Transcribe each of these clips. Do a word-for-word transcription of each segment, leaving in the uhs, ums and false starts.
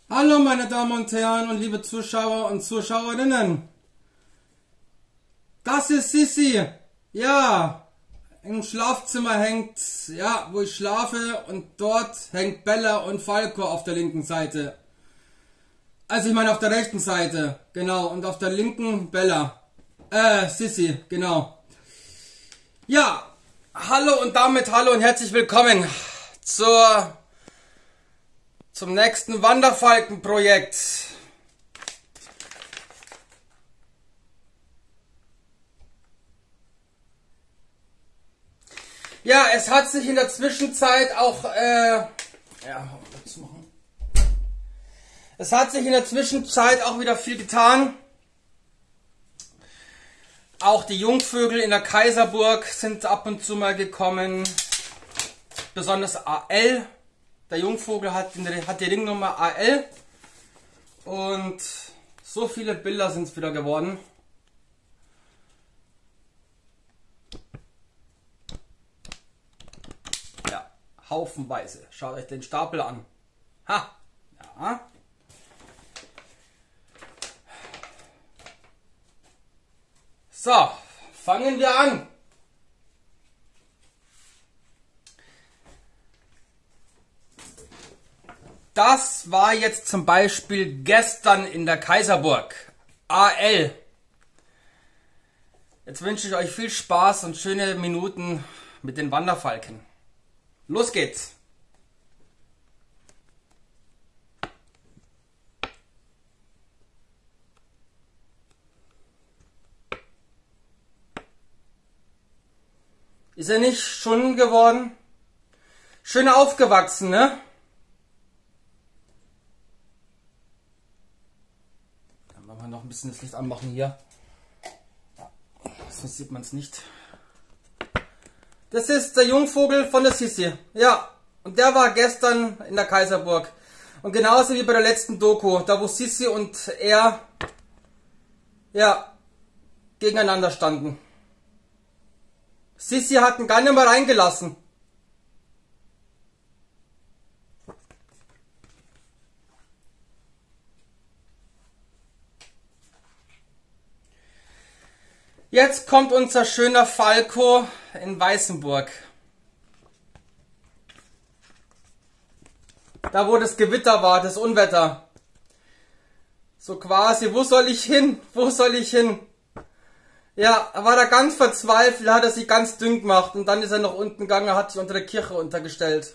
Hallo meine Damen und Herren und liebe Zuschauer und Zuschauerinnen. Das ist Sissi. Ja, im Schlafzimmer hängt, ja, wo ich schlafe, und dort hängt Bella und Falco auf der linken Seite. Also ich meine auf der rechten Seite, genau, und auf der linken Bella. Äh, Sissi, genau. Ja, hallo und damit hallo und herzlich willkommen zur zum nächsten Wanderfalkenprojekt. Ja, es hat sich in der Zwischenzeit auch, äh, ja, machen. Es hat sich in der Zwischenzeit auch wieder viel getan. Auch die Jungvögel in der Kaiserburg sind ab und zu mal gekommen. Besonders A L. Der Jungvogel hat, hat die Ringnummer A L. Und so viele Bilder sind es wieder geworden. Ja, haufenweise. Schaut euch den Stapel an. Ha! Ja. So, fangen wir an. Das war jetzt zum Beispiel gestern in der Kaiserburg. A L. Jetzt wünsche ich euch viel Spaß und schöne Minuten mit den Wanderfalken. Los geht's! Ist er nicht schon geworden? Schön aufgewachsen, ne? Dann wollen wir noch ein bisschen das Licht anmachen hier. Sonst sieht man es nicht. Das ist der Jungvogel von der Sissi. Ja, und der war gestern in der Kaiserburg. Und genauso wie bei der letzten Doku, da wo Sissi und er, ja, gegeneinander standen. Sissi hat ihn gar nicht mehr reingelassen. Jetzt kommt unser schöner Falco in Weißenburg. Da wo das Gewitter war, das Unwetter. So quasi, wo soll ich hin? Wo soll ich hin? Ja, er war da ganz verzweifelt, hat er sich ganz dünn gemacht und dann ist er nach unten gegangen, hat sich unter der Kirche untergestellt.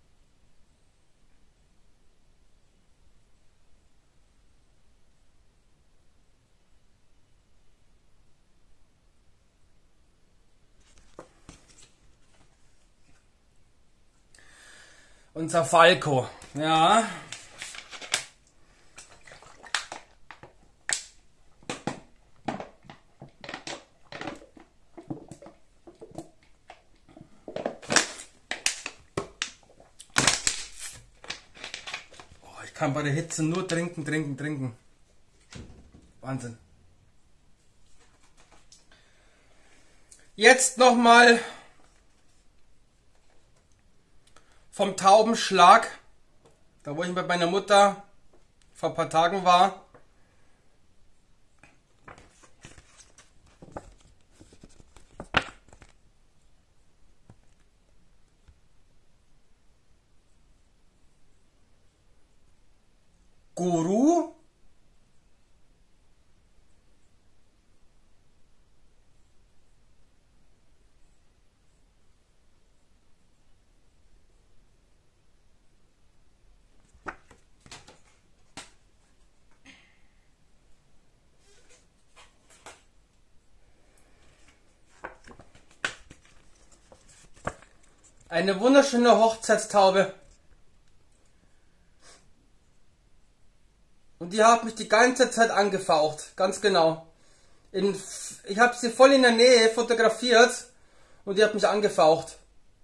Unser Falco, ja. Oh, ich kann bei der Hitze nur trinken, trinken, trinken. Wahnsinn. Jetzt nochmal vom Taubenschlag, da wo ich mit meiner Mutter vor ein paar Tagen war. Guru. Eine wunderschöne Hochzeitstaube. Und die hat mich die ganze Zeit angefaucht. Ganz genau. In, ich habe sie voll in der Nähe fotografiert und die hat mich angefaucht.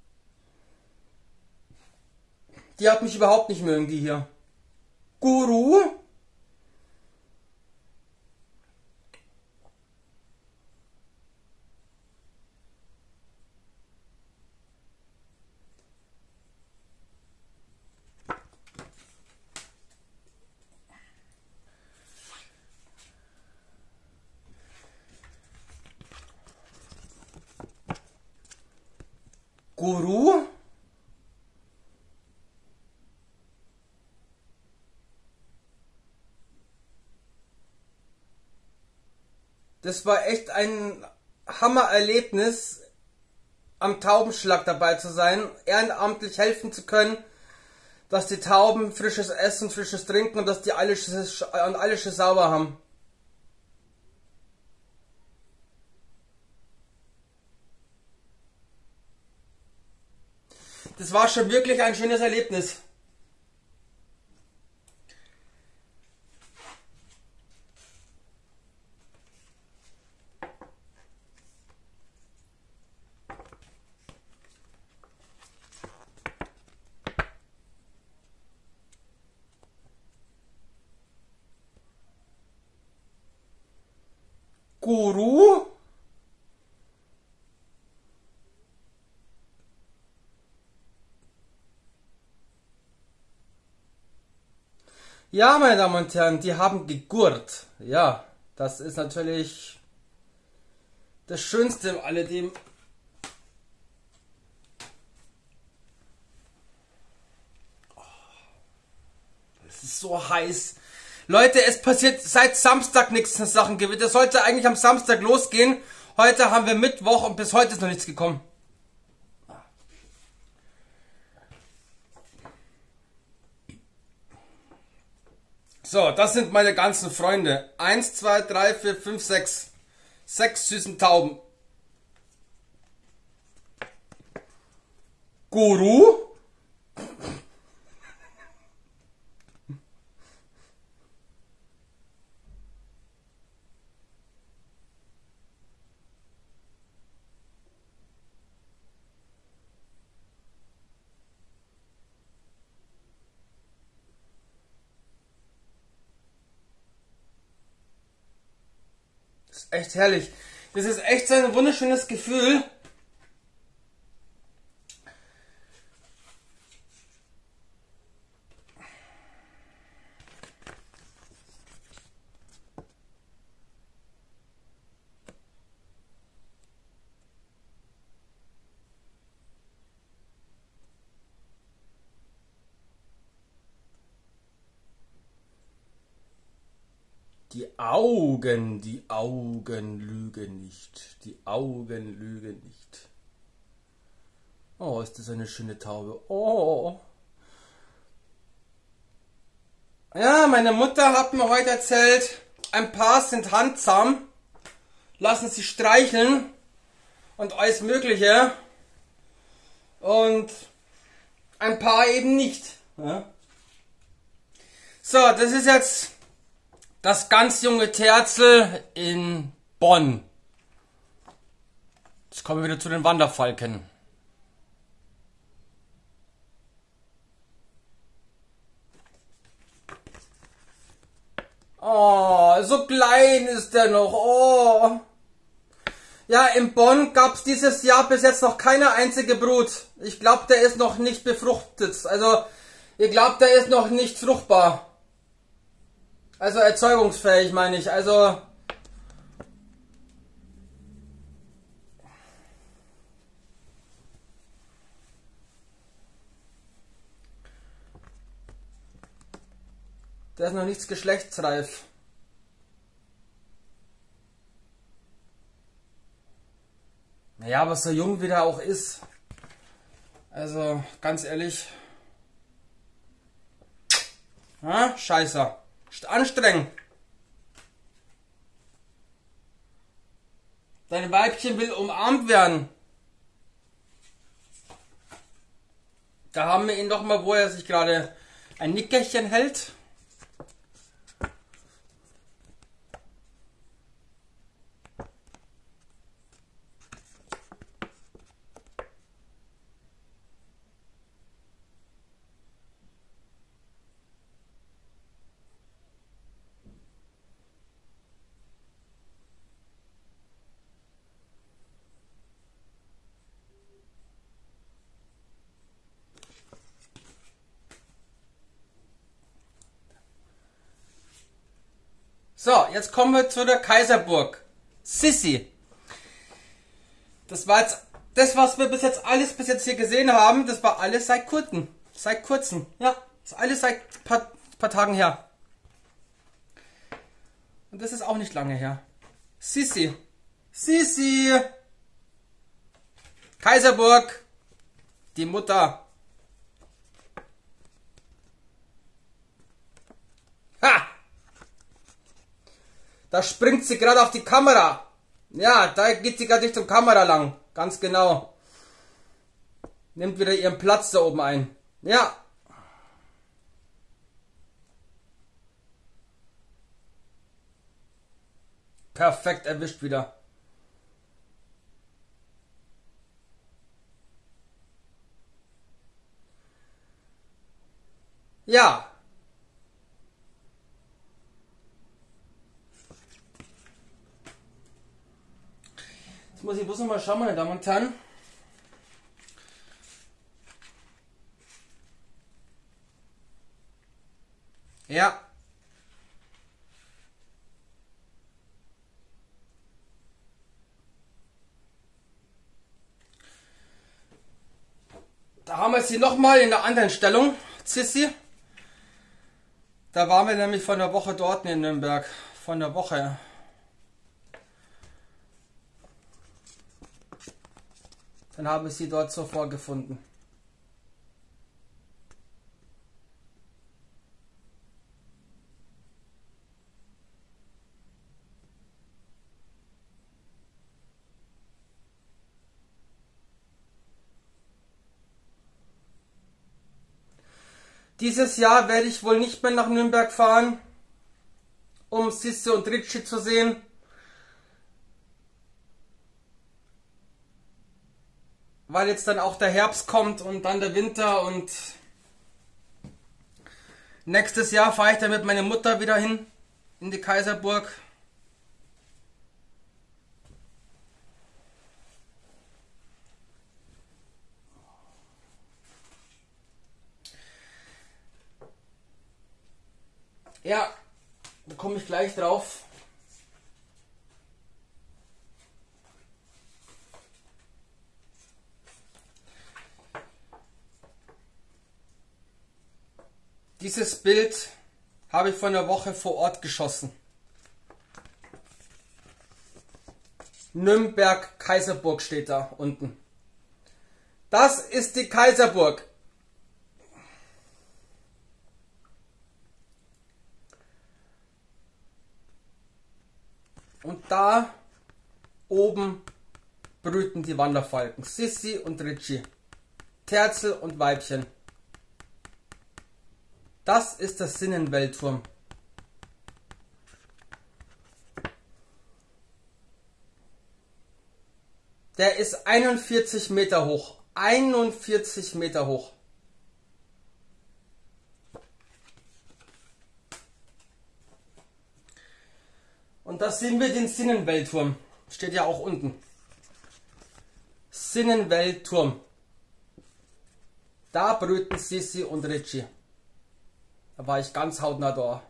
Die hat mich überhaupt nicht mögen, die hier. Guru? Guru? Das war echt ein Hammererlebnis, am Taubenschlag dabei zu sein, ehrenamtlich helfen zu können, dass die Tauben frisches Essen, frisches Trinken und dass die alles, und alles sauber haben. Das war schon wirklich ein schönes Erlebnis. Guru? Ja, meine Damen und Herren, die haben gegurrt. Ja, das ist natürlich das Schönste in alledem. Es ist so heiß. Leute, es passiert seit Samstag nichts in Sachen Gewitter. Das sollte eigentlich am Samstag losgehen. Heute haben wir Mittwoch und bis heute ist noch nichts gekommen. So, das sind meine ganzen Freunde. Eins, zwei, drei, vier, fünf, sechs. Sechs süßen Tauben. Guru? Das ist echt herrlich. Das ist echt so ein wunderschönes Gefühl. Die Augen, die Augen lügen nicht. Die Augen lügen nicht. Oh, ist das eine schöne Taube. Oh. Ja, meine Mutter hat mir heute erzählt, ein paar sind handsam, lassen sich streicheln und alles Mögliche. Und ein paar eben nicht. Ja. So, das ist jetzt das ganz junge Terzel in Bonn. Jetzt kommen wir wieder zu den Wanderfalken. Oh, so klein ist der noch. Oh. Ja, in Bonn gab es dieses Jahr bis jetzt noch keine einzige Brut. Ich glaube, der ist noch nicht befruchtet. Also, ihr glaubt, der ist noch nicht fruchtbar. Also erzeugungsfähig, meine ich. Also der ist noch nichts geschlechtsreif. Naja, aber so jung wie der auch ist. Also, ganz ehrlich. Ha? Scheiße. Ist anstrengend. Dein Weibchen will umarmt werden. Da haben wir ihn doch mal, wo er sich gerade ein Nickerchen hält. So, jetzt kommen wir zu der Kaiserburg. Sissi. Das war jetzt das, was wir bis jetzt alles bis jetzt hier gesehen haben, das war alles seit kurzem. Seit kurzem. Ja, das ist alles seit paar, paar Tagen her. Und das ist auch nicht lange her. Sissi. Sissi. Kaiserburg. Die Mutter. Ha! Da springt sie gerade auf die Kamera. Ja, da geht sie gerade Richtung Kamera lang. Ganz genau. Nimmt wieder ihren Platz da oben ein. Ja. Perfekt erwischt wieder. Ja. Jetzt muss ich bloß noch mal schauen, meine Damen und Herren. Ja. Da haben wir sie nochmal in einer anderen Stellung, Sissi. Da waren wir nämlich vor einer Woche dort in Nürnberg. Vor einer Woche. Dann haben wir sie dort so vorgefunden. Dieses Jahr werde ich wohl nicht mehr nach Nürnberg fahren, um Sissi und Richie zu sehen. Weil jetzt dann auch der Herbst kommt und dann der Winter und nächstes Jahr fahre ich dann mit meiner Mutter wieder hin in die Kaiserburg. Ja, da komme ich gleich drauf. Dieses Bild habe ich vor einer Woche vor Ort geschossen. Nürnberg Kaiserburg steht da unten. Das ist die Kaiserburg. Und da oben brüten die Wanderfalken. Sissi und Richie. Terzel und Weibchen. Das ist der Sinnenweltturm. Der ist einundvierzig Meter hoch. einundvierzig Meter hoch. Und da sehen wir den Sinnenweltturm. Steht ja auch unten. Sinnenweltturm. Da brüten Sissi und Richie. Da war ich ganz hautnah da.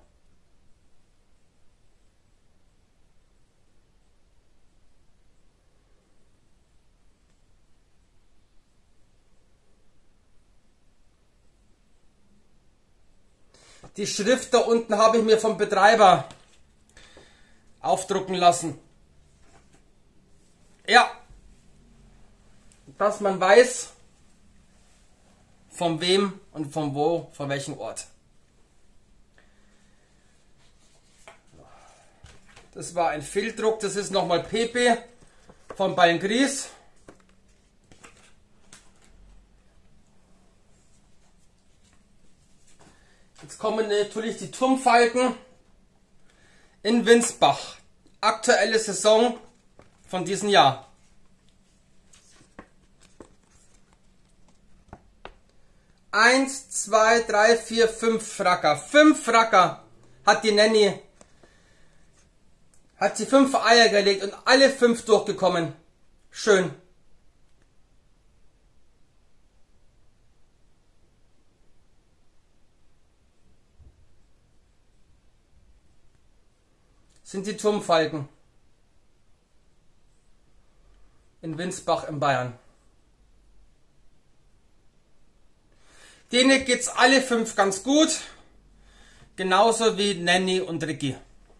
Die Schrift da unten habe ich mir vom Betreiber aufdrucken lassen. Ja, dass man weiß, von wem und von wo, von welchem Ort. Das war ein Fehldruck, das ist nochmal Pepe von Ballengries. Jetzt kommen natürlich die Turmfalken in Winsbach. Aktuelle Saison von diesem Jahr. Eins, zwei, drei, vier, fünf Fracker. Fünf Fracker hat die Nanny. Hat sie fünf Eier gelegt und alle fünf durchgekommen. Schön. Sind die Turmfalken in Winsbach in Bayern. Denen geht's alle fünf ganz gut. Genauso wie Nanny und Ricky.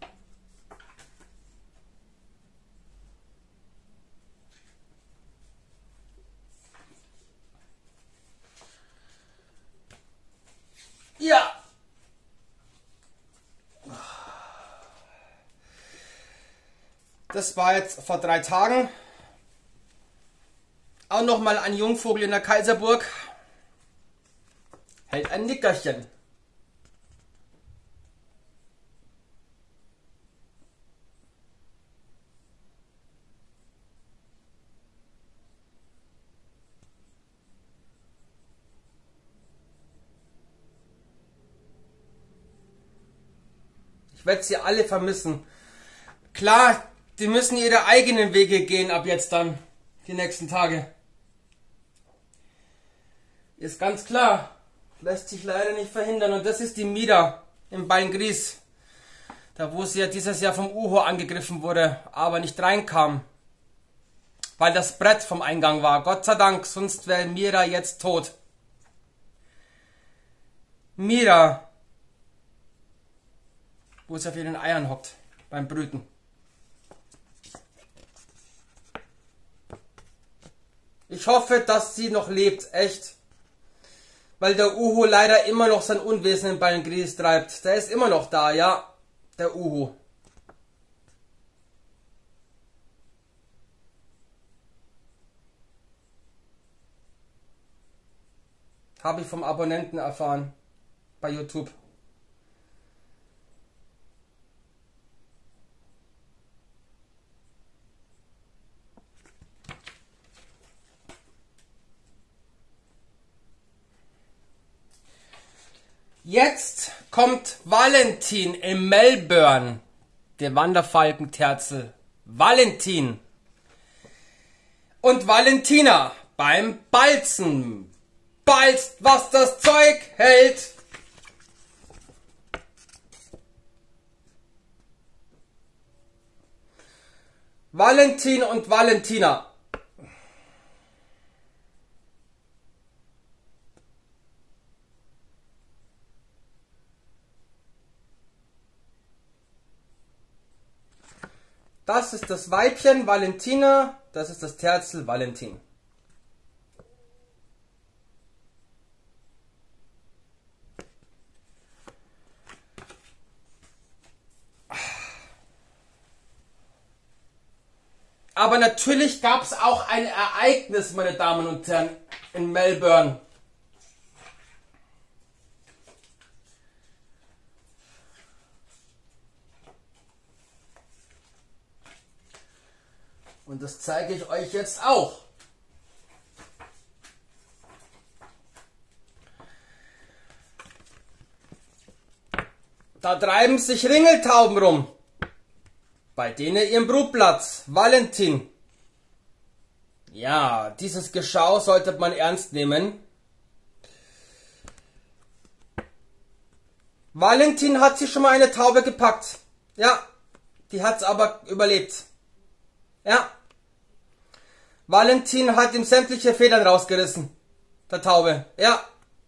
Ja. Das war jetzt vor drei Tagen. Auch nochmal ein Jungvogel in der Kaiserburg. Hält ein Nickerchen. Ich werde sie alle vermissen. Klar, die müssen ihre eigenen Wege gehen ab jetzt dann, die nächsten Tage. Ist ganz klar. Lässt sich leider nicht verhindern. Und das ist die Mida im Beingries. Da wo sie ja dieses Jahr vom Uhu angegriffen wurde, aber nicht reinkam. Weil das Brett vom Eingang war. Gott sei Dank, sonst wäre Mira jetzt tot. Mira. Wo sie auf ihren Eiern hockt. Beim Brüten. Ich hoffe, dass sie noch lebt. Echt. Weil der Uhu leider immer noch sein Unwesen im Beingries treibt. Der ist immer noch da, ja. Der Uhu. Habe ich vom Abonnenten erfahren. Bei YouTube. Jetzt kommt Valentin in Melbourne. Der Wanderfalkenterzel. Valentin. Und Valentina beim Balzen. Balzt, was das Zeug hält. Valentin und Valentina. Das ist das Weibchen Valentina, das ist das Terzel Valentin. Aber natürlich gab es auch ein Ereignis, meine Damen und Herren, in Melbourne. Und das zeige ich euch jetzt auch. Da treiben sich Ringeltauben rum. Bei denen ihrem Brutplatz, Valentin. Ja, dieses Geschau sollte man ernst nehmen. Valentin hat sich schon mal eine Taube gepackt. Ja, die hat's aber überlebt. Ja. Valentin hat ihm sämtliche Federn rausgerissen. Der Taube. Ja.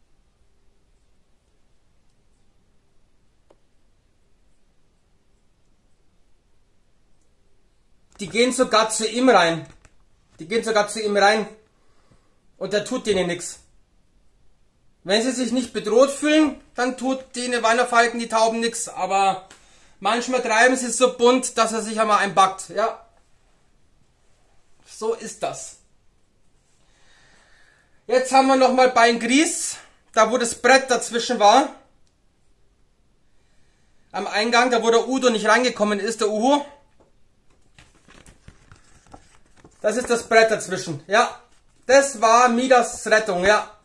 Die gehen sogar zu ihm rein. Die gehen sogar zu ihm rein. Und er tut denen nichts. Wenn sie sich nicht bedroht fühlen, dann tut denen Wanderfalken, die Tauben nichts. Aber manchmal treiben sie es so bunt, dass er sich einmal einpackt. Ja. So ist das. Jetzt haben wir nochmal Beingries, da wo das Brett dazwischen war. Am Eingang, da wo der Udo nicht reingekommen ist, der Uhu. Das ist das Brett dazwischen. Ja, das war Midas Rettung, ja.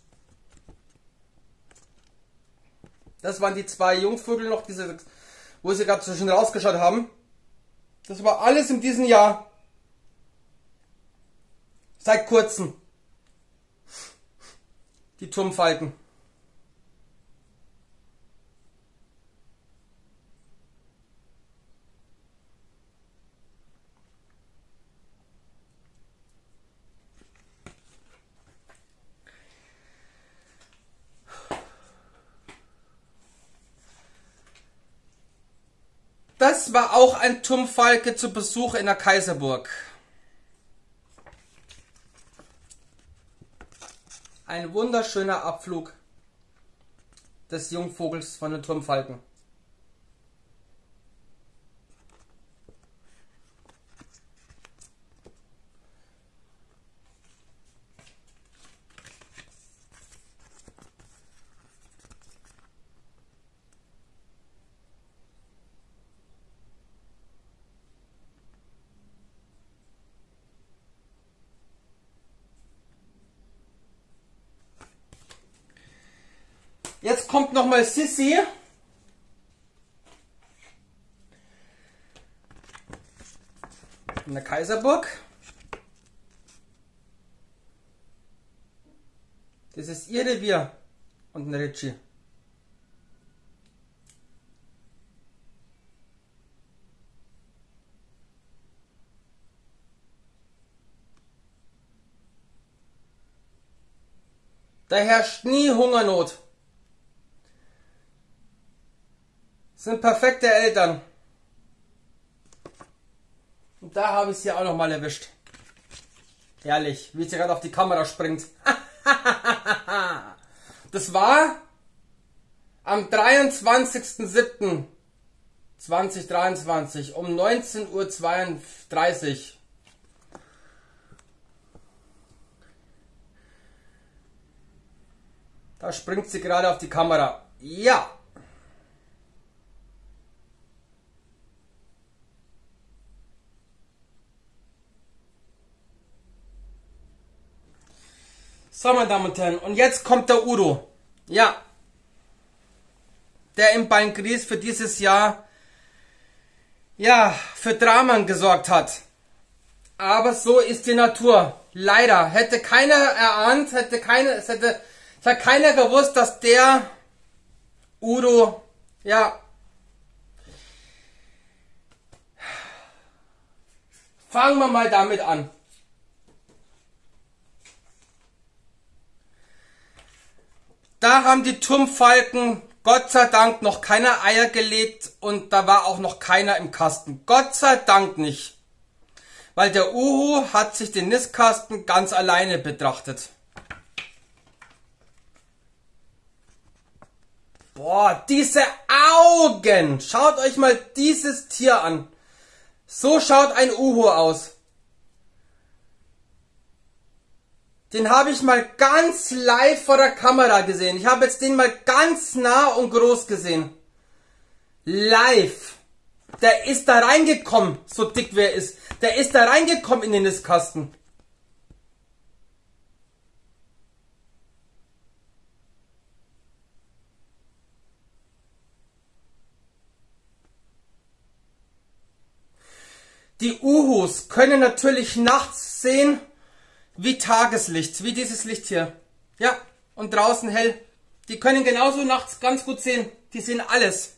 Das waren die zwei Jungvögel noch, diese, wo sie gerade zwischen rausgeschaut haben. Das war alles in diesem Jahr. Seit kurzem. Die Turmfalken. Das war auch ein Turmfalke zu Besuch in der Kaiserburg. Ein wunderschöner Abflug des Jungvogels von den Turmfalken. Jetzt kommt nochmal Sissi. In der Kaiserburg. Das ist ihr Revier und ein Ritchie. Da herrscht nie Hungernot. Sind perfekte Eltern. Und da habe ich sie auch noch mal erwischt. Herrlich, wie sie gerade auf die Kamera springt. Das war am dreiundzwanzigsten siebten zweitausenddreiundzwanzig um neunzehn Uhr zweiunddreißig. Da springt sie gerade auf die Kamera. Ja. So, meine Damen und Herren, und jetzt kommt der Udo. Ja. Der im Beingries für dieses Jahr, ja, für Dramen gesorgt hat. Aber so ist die Natur. Leider. Hätte keiner erahnt, hätte keiner, es hätte, es hat keiner gewusst, dass der Udo, ja, fangen wir mal damit an. Da haben die Turmfalken Gott sei Dank noch keine Eier gelegt und da war auch noch keiner im Kasten. Gott sei Dank nicht. Weil der Uhu hat sich den Nistkasten ganz alleine betrachtet. Boah, diese Augen! Schaut euch mal dieses Tier an. So schaut ein Uhu aus. Den habe ich mal ganz live vor der Kamera gesehen. Ich habe jetzt den mal ganz nah und groß gesehen. Live. Der ist da reingekommen, so dick wie er ist. Der ist da reingekommen in den Nistkasten. Die Uhus können natürlich nachts sehen, wie Tageslicht, wie dieses Licht hier. Ja, und draußen hell. Die können genauso nachts ganz gut sehen. Die sehen alles.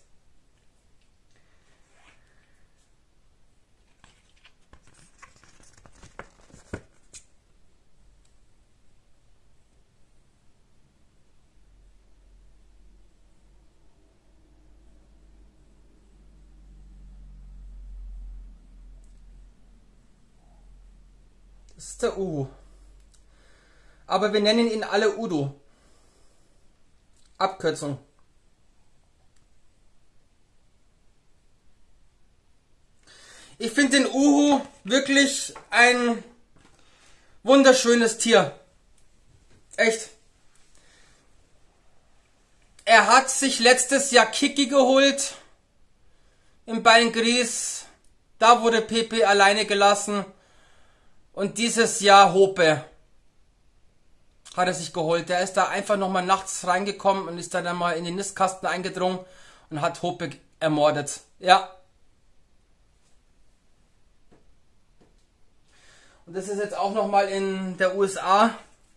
Das ist der Uhu. Aber wir nennen ihn alle Udo. Abkürzung. Ich finde den Uhu wirklich ein wunderschönes Tier. Echt. Er hat sich letztes Jahr Kiki geholt. Im Beingries. Da wurde Pepe alleine gelassen. Und dieses Jahr Hope. Hat er sich geholt. Der ist da einfach nochmal nachts reingekommen und ist dann einmal in den Nistkasten eingedrungen und hat Hope ermordet. Ja. Und das ist jetzt auch nochmal in der U S A.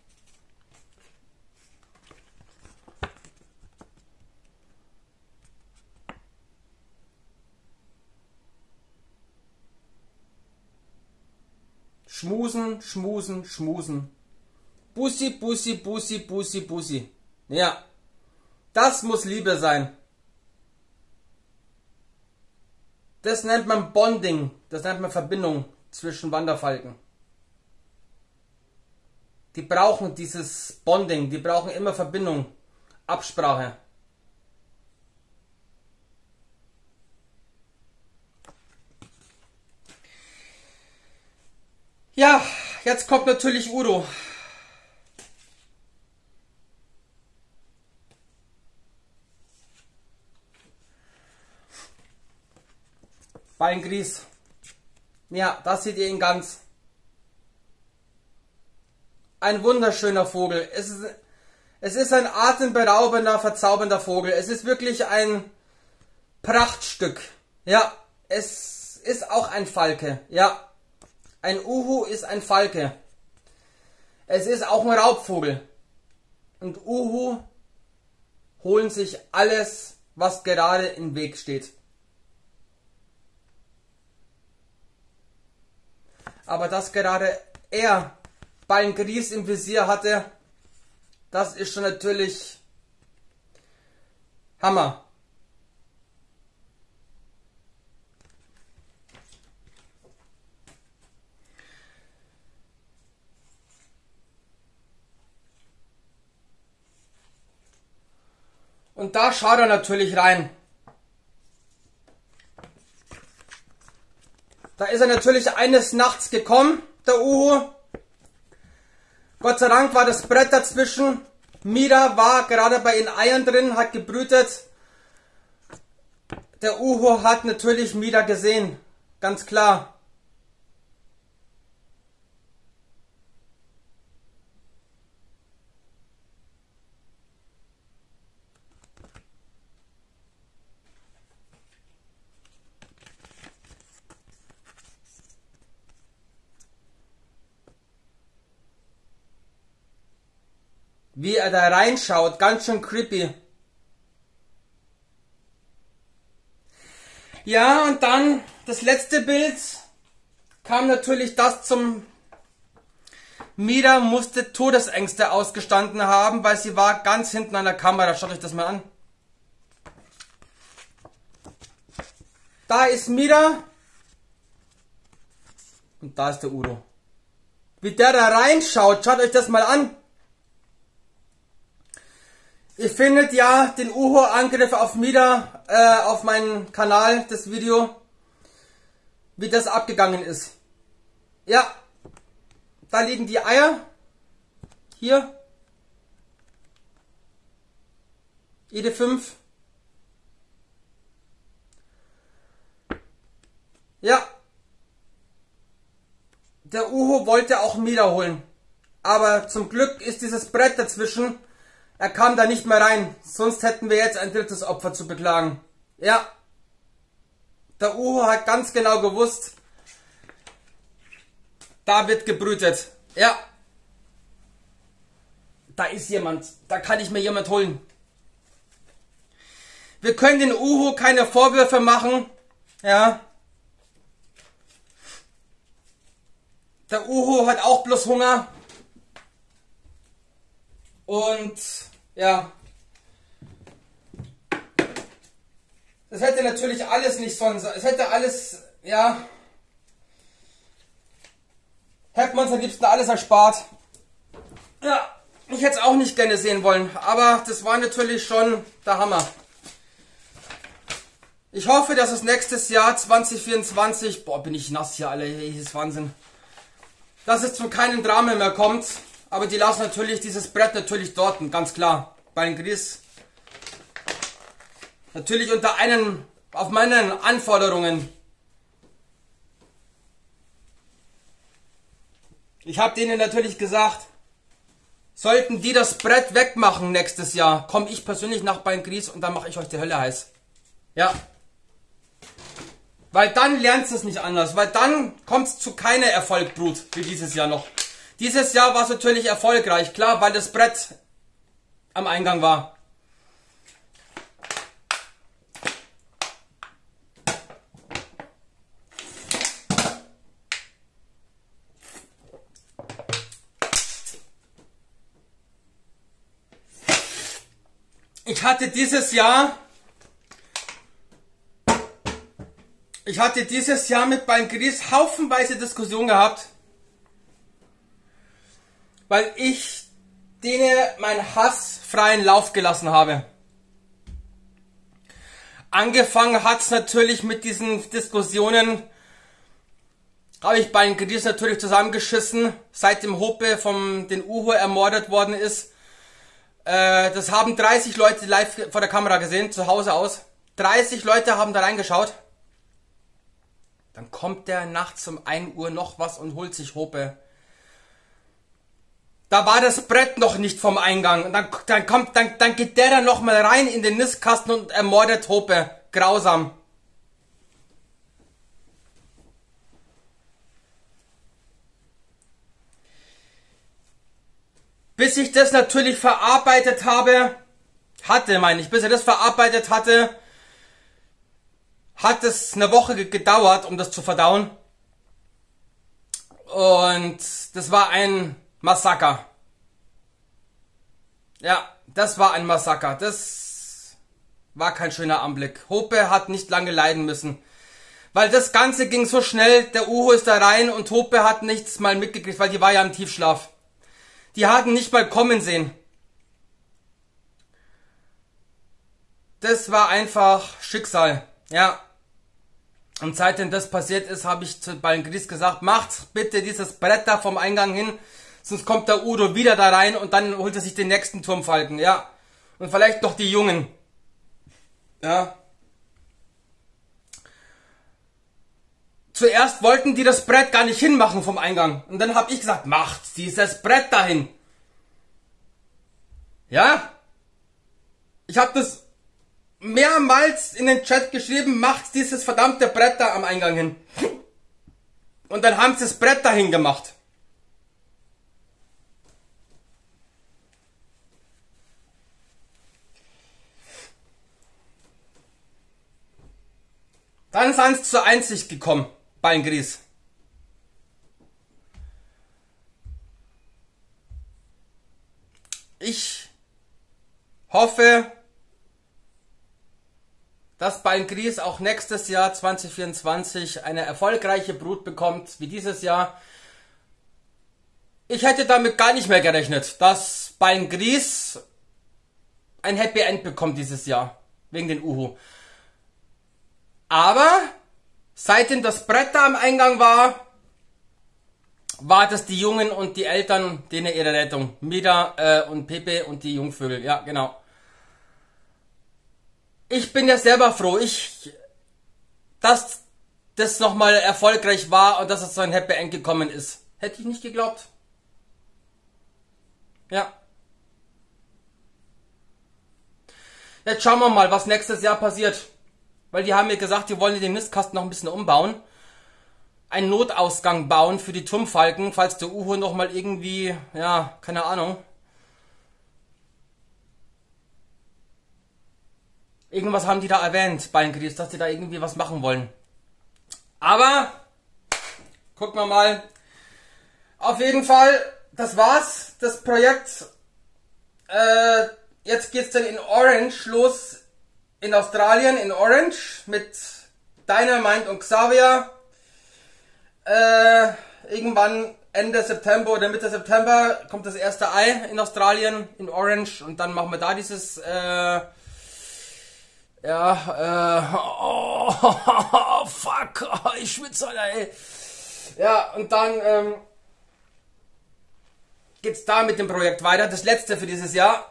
Schmusen, schmusen, schmusen. Bussi, Bussi, Bussi, Bussi, Bussi. Ja, das muss Liebe sein. Das nennt man Bonding, das nennt man Verbindung zwischen Wanderfalken. Die brauchen dieses Bonding, die brauchen immer Verbindung, Absprache. Ja, jetzt kommt natürlich Udo. Beingries. Ja, das seht ihr ihn ganz. Ein wunderschöner Vogel. Es ist, es ist ein atemberaubender, verzaubernder Vogel. Es ist wirklich ein Prachtstück. Ja, es ist auch ein Falke. Ja, ein Uhu ist ein Falke. Es ist auch ein Raubvogel. Und Uhu holen sich alles, was gerade im Weg steht. Aber dass gerade er Beingries im Visier hatte, das ist schon natürlich Hammer. Und da schaut er natürlich rein. Da ist er natürlich eines Nachts gekommen, der Uhu. Gott sei Dank war das Brett dazwischen. Mira war gerade bei den Eiern drin, hat gebrütet. Der Uhu hat natürlich Mira gesehen, ganz klar. Wie er da reinschaut, ganz schön creepy. Ja, und dann das letzte Bild kam natürlich das zum... Mira musste Todesängste ausgestanden haben, weil sie war ganz hinten an der Kamera. Schaut euch das mal an. Da ist Mira. Und da ist der Udo. Wie der da reinschaut, schaut euch das mal an. Ihr findet ja den Uhu-Angriff auf Mira äh, auf meinem Kanal, das Video, wie das abgegangen ist. Ja, da liegen die Eier. Hier. Jede fünf. Ja. Der Uhu wollte auch Mira holen. Aber zum Glück ist dieses Brett dazwischen. Er kam da nicht mehr rein, sonst hätten wir jetzt ein drittes Opfer zu beklagen. Ja, der Uhu hat ganz genau gewusst, da wird gebrütet. Ja, da ist jemand, da kann ich mir jemand holen. Wir können den Uhu keine Vorwürfe machen. Ja, der Uhu hat auch bloß Hunger. Und ja, das hätte natürlich alles nicht sonst, es hätte alles, ja, hätte man uns am liebsten alles erspart. Ja, ich hätte es auch nicht gerne sehen wollen, aber das war natürlich schon der Hammer. Ich hoffe, dass es nächstes Jahr zwanzig vierundzwanzig, boah, bin ich nass hier alle, das ist Wahnsinn, dass es zu keinem Drama mehr kommt. Aber die lassen natürlich dieses Brett natürlich dort, ganz klar. Beingries. Natürlich unter einen, auf meinen Anforderungen. Ich habe denen natürlich gesagt, sollten die das Brett wegmachen nächstes Jahr, komme ich persönlich nach Beingries und dann mache ich euch die Hölle heiß. Ja. Weil dann lernt es nicht anders, weil dann kommt es zu keiner Erfolgbrut wie dieses Jahr noch. Dieses Jahr war es natürlich erfolgreich, klar, weil das Brett am Eingang war. Ich hatte dieses Jahr Ich hatte dieses Jahr mit Bein Gries haufenweise Diskussion gehabt, weil ich denen meinen Hass freien Lauf gelassen habe. Angefangen hat es natürlich mit diesen Diskussionen, habe ich Bein Gries natürlich zusammengeschissen, seit dem Hoppe von den Uhu ermordet worden ist. Äh, das haben dreißig Leute live vor der Kamera gesehen, zu Hause aus. dreißig Leute haben da reingeschaut. Dann kommt der nachts um ein Uhr noch was und holt sich Hoppe. Da war das Brett noch nicht vom Eingang. Und dann, dann, kommt, dann, dann geht der dann noch mal rein in den Nistkasten und ermordet Hoppe. Grausam. Bis ich das natürlich verarbeitet habe, hatte, meine ich, bis er das verarbeitet hatte, hat es eine Woche gedauert, um das zu verdauen. Und das war ein Massaker. Ja, das war ein Massaker. Das war kein schöner Anblick. Hoppe hat nicht lange leiden müssen. Weil das Ganze ging so schnell, der Uhu ist da rein und Hoppe hat nichts mal mitgekriegt, weil die war ja im Tiefschlaf. Die hatten nicht mal kommen sehen. Das war einfach Schicksal. Ja. Und seitdem das passiert ist, habe ich zu Bein Gries gesagt, macht bitte dieses Brett da vom Eingang hin, sonst kommt der Udo wieder da rein und dann holt er sich den nächsten Turmfalken, ja. Und vielleicht noch die Jungen. Ja. Zuerst wollten die das Brett gar nicht hinmachen vom Eingang. Und dann habe ich gesagt, macht dieses Brett dahin. Ja. Ich habe das mehrmals in den Chat geschrieben, macht dieses verdammte Brett da am Eingang hin. Und dann haben sie das Brett dahin gemacht. Dann sind sie zur Einsicht gekommen, Bein Gries. Ich hoffe, dass Bein Gries auch nächstes Jahr zwanzig vierundzwanzig eine erfolgreiche Brut bekommt, wie dieses Jahr. Ich hätte damit gar nicht mehr gerechnet, dass Bein Gries ein Happy End bekommt dieses Jahr, wegen den Uhu. Aber seitdem das Brett da am Eingang war, war das die Jungen und die Eltern, denen ihre Rettung. Mida äh, und Pepe und die Jungvögel, ja genau. Ich bin ja selber froh, ich, dass das nochmal erfolgreich war und dass es so ein Happy End gekommen ist. Hätte ich nicht geglaubt. Ja. Jetzt schauen wir mal, was nächstes Jahr passiert. Weil die haben mir gesagt, die wollen den Nistkasten noch ein bisschen umbauen. Einen Notausgang bauen für die Turmfalken, falls der Uhu nochmal irgendwie, ja, keine Ahnung. Irgendwas haben die da erwähnt, Bein Gries, dass die da irgendwie was machen wollen. Aber, gucken wir mal. Auf jeden Fall, das war's, das Projekt. Äh, jetzt geht's dann in Orange los, in Australien, in Orange, mit Dynamite und Xavier. Äh, irgendwann Ende September oder Mitte September kommt das erste Ei in Australien, in Orange. Und dann machen wir da dieses... Äh, Ja, äh, oh, fuck, oh, ich schwitze, Alter, ey. Ja, und dann ähm, geht's da mit dem Projekt weiter, das letzte für dieses Jahr.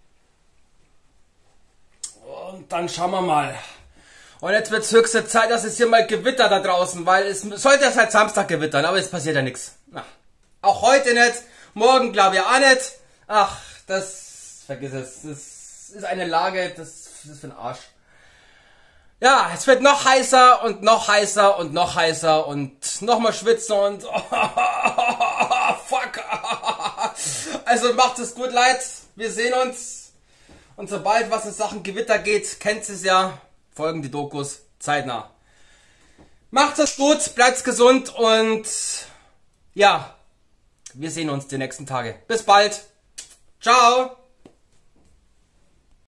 Und dann schauen wir mal. Und jetzt wird's höchste Zeit, dass es hier mal gewittert da draußen, weil es sollte ja seit Samstag gewittern, aber es passiert ja nichts. Auch heute nicht, morgen glaube ich auch nicht. Ach, das, vergiss es, das ist eine Lage, das, das ist für den Arsch. Ja, es wird noch heißer und noch heißer und noch heißer und noch mal schwitzen und oh, fuck. Also macht es gut, Leid. Wir sehen uns. Und sobald was in Sachen Gewitter geht, kennt es ja, folgen die Dokus zeitnah. Macht es gut, bleibt gesund und ja, wir sehen uns die nächsten Tage. Bis bald. Ciao.